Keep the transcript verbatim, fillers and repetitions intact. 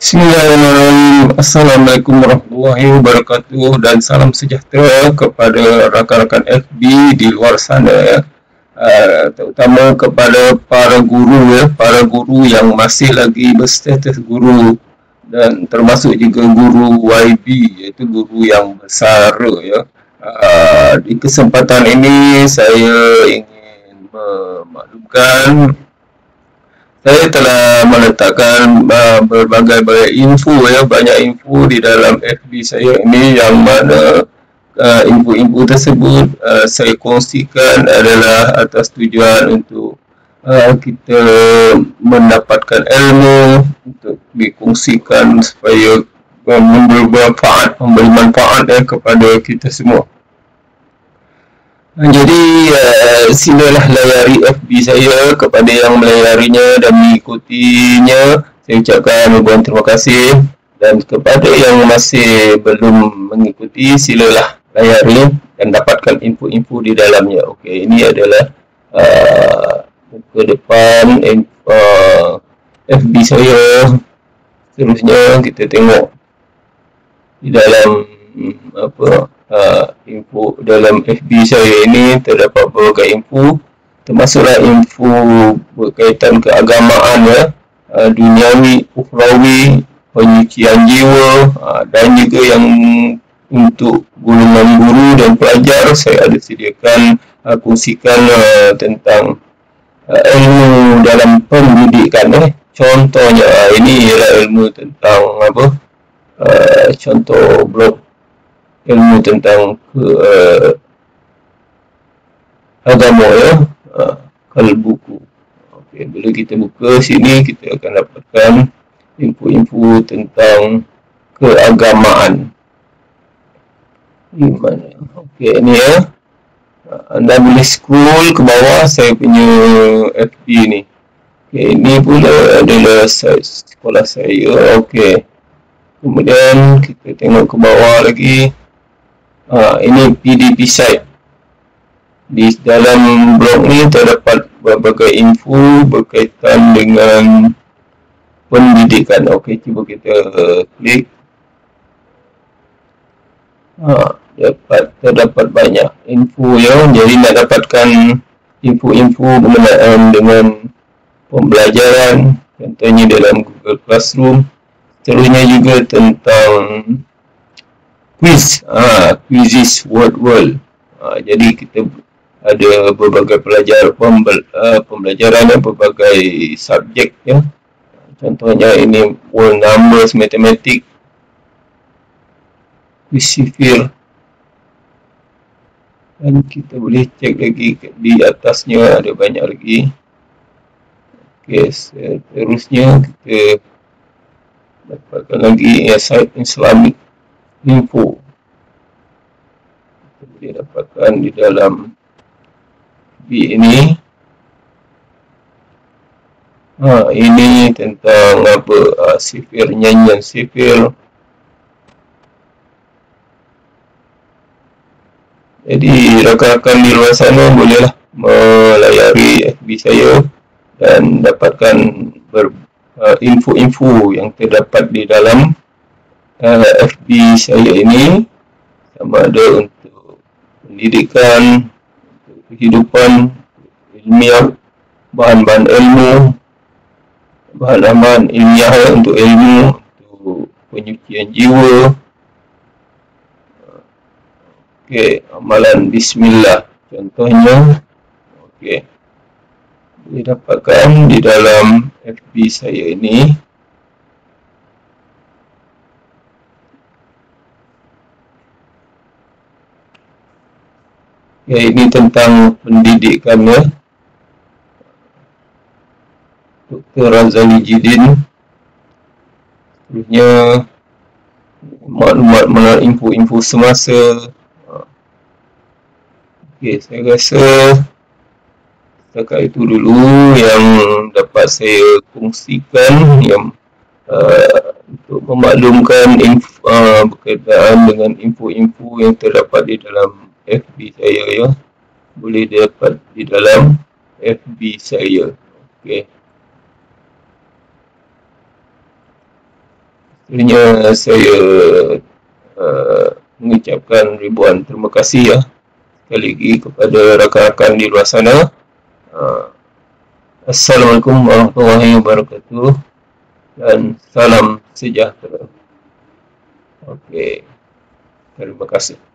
Bismillahirrahmanirrahim. Assalamualaikum warahmatullahi wabarakatuh dan salam sejahtera kepada rakan-rakan F B di luar sana ya. Uh, terutama kepada para guru ya, para guru yang masih lagi berstatus guru dan termasuk juga guru Y B iaitu guru yang bersara ya. Uh, di kesempatan ini saya ingin memaklumkan saya telah meletakkan uh, berbagai-bagai info ya, banyak info di dalam F B saya ini yang mana uh, info-info tersebut uh, saya kongsikan adalah atas tujuan untuk uh, kita mendapatkan ilmu untuk dikongsikan supaya uh, memberi manfaat, memberi manfaat ya, kepada kita semua. Jadi uh, silalah layari F B saya. Kepada yang melayarinya dan mengikutinya, saya ucapkan ribuan terima kasih. Dan kepada yang masih belum mengikuti, silalah layari dan dapatkan info-info di dalamnya. Okey, ini adalah uh, ke depan uh, F B saya. Seterusnya kita tengok di dalam apa Uh, info dalam F B saya ini terdapat berbagai info, termasuklah info berkaitan keagamaan ya, uh, duniawi, ukhrawi, penyucian jiwa, uh, dan juga yang untuk golongan guru dan pelajar saya ada sediakan uh, kongsikan uh, tentang uh, ilmu dalam pendidikan eh. Contohnya uh, ini ialah ilmu tentang apa? Uh, contoh blog ilmu tentang ke, uh, agama ya, uh, kalau buku. Okey, bila kita buka sini kita akan dapatkan info-info tentang keagamaan. Di mana? Okey, ini ya. Anda boleh scroll ke bawah saya punya F B ni. Okey, ini pula adalah sekolah saya. Okey. Kemudian kita tengok ke bawah lagi. Ha, ini P D P site. Di dalam blog ni terdapat berbagai info berkaitan dengan pendidikan. Okey, cuba kita klik. Ha, dapat terdapat banyak info ya. Jadi nak dapatkan info-info berkenaan dengan pembelajaran, contohnya dalam Google Classroom. Seterusnya juga tentang quiz, ah, quizzes word world. Ah, jadi kita ada berbagai pelajar pembel, uh, pembelajaran dan berbagai subjek ya. Contohnya ini world numbers, matematik, quiz sifir. Dan kita boleh cek lagi di atasnya ada banyak lagi. Okey, seterusnya kita dapatkan lagi ya, site Islamic info. Kita boleh dapatkan di dalam B ini. Ha, ini tentang apa? Uh, sifir, nyanyian sifir. Jadi rakan-rakan di luar sana bolehlah melayari F B saya dan dapatkan ber, uh, info-info yang terdapat di dalam Uh, F B saya ini, sama ada untuk pendidikan, untuk kehidupan, ilmiah, bahan-bahan ilmu, bahan-bahan ilmiah untuk ilmu, untuk penyucian jiwa. Okey, amalan Bismillah contohnya. Okey, boleh dapatkan di dalam F B saya ini. Ya, ini tentang pendidikan ya. Doktor Razali Jidin. Seterusnya maklumat mengenai info-info semasa. Okey, saya rasa setakat itu dulu yang dapat saya kongsikan yang uh, untuk memaklumkan info, uh, berkaitan dengan info-info yang terdapat di dalam F B saya ya. Boleh dapat di dalam F B saya. Okey. Sebenarnya saya uh, mengucapkan ribuan terima kasih ya sekali lagi kepada rakan-rakan di luar sana. Uh, Assalamualaikum warahmatullahi wabarakatuh dan salam sejahtera. Okey, terima kasih.